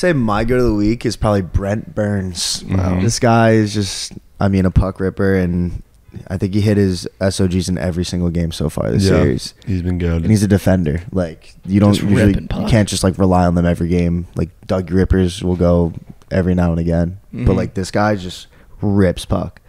say my go of the week is probably Brent Burns. Wow. This guy is just, I mean, a puck ripper, and I think he hit his SOGs in every single game so far this series. He's been good. And he's a defender. Like, you don't Just usually, ripping puck. you can't just like rely on them every game. Like, Doug Rippers will go every now and again. But like, this guy just rips puck.